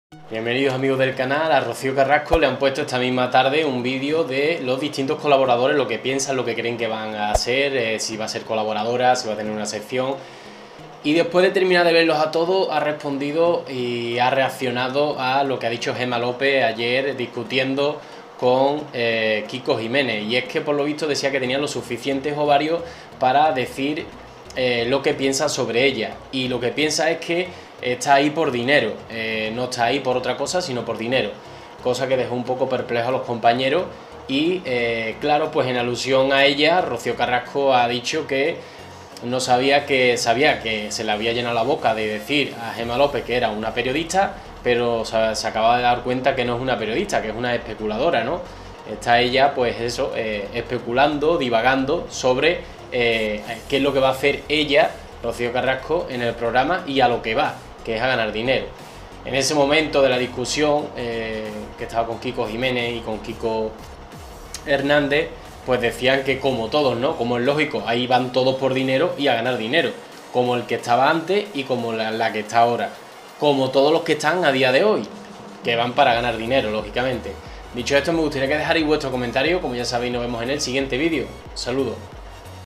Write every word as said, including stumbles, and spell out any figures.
Bienvenidos amigos del canal. A Rocío Carrasco le han puesto esta misma tarde un vídeo de los distintos colaboradores, lo que piensan, lo que creen que van a hacer, eh, si va a ser colaboradora, si va a tener una sección. Y después de terminar de verlos a todos, ha respondido y ha reaccionado a lo que ha dicho Gemma López ayer discutiendo con eh, Kiko Jiménez. Y es que por lo visto decía que tenía los suficientes ovarios para decir eh, lo que piensa sobre ella. Y lo que piensa es que está ahí por dinero, eh, no está ahí por otra cosa, sino por dinero. Cosa que dejó un poco perplejo a los compañeros. Y eh, claro, pues en alusión a ella, Rocío Carrasco ha dicho que no sabía que sabía que se le había llenado la boca de decir a Gemma López que era una periodista, pero se, se acaba de dar cuenta que no es una periodista, que es una especuladora, ¿no? Está ella, pues eso, eh, especulando, divagando sobre eh, qué es lo que va a hacer ella, Rocío Carrasco, en el programa y a lo que va, que es a ganar dinero. En ese momento de la discusión, eh, que estaba con Kiko Jiménez y con Kiko Hernández, pues decían que como todos, ¿no? Como es lógico, ahí van todos por dinero y a ganar dinero, como el que estaba antes y como la, la que está ahora, como todos los que están a día de hoy, que van para ganar dinero, lógicamente. Dicho esto, me gustaría que dejarais vuestro comentario, como ya sabéis, nos vemos en el siguiente vídeo. Saludos.